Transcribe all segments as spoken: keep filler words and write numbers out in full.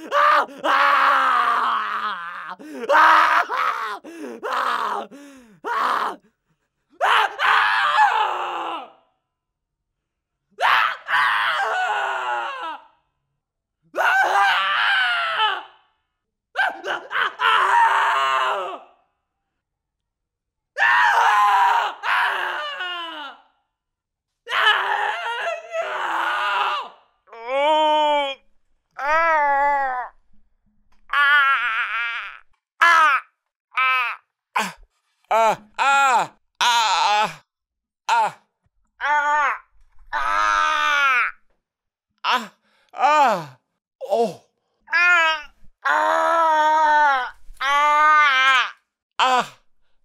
Ah, ah, ah, ah, ah, ah, ah, ah, oh, ah, ah, ah, ah.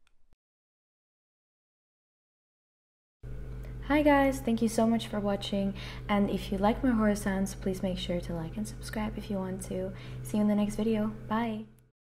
Hi guys, thank you so much for watching, and if you like my horror sounds, please make sure to like and subscribe if you want to. See you in the next video. Bye!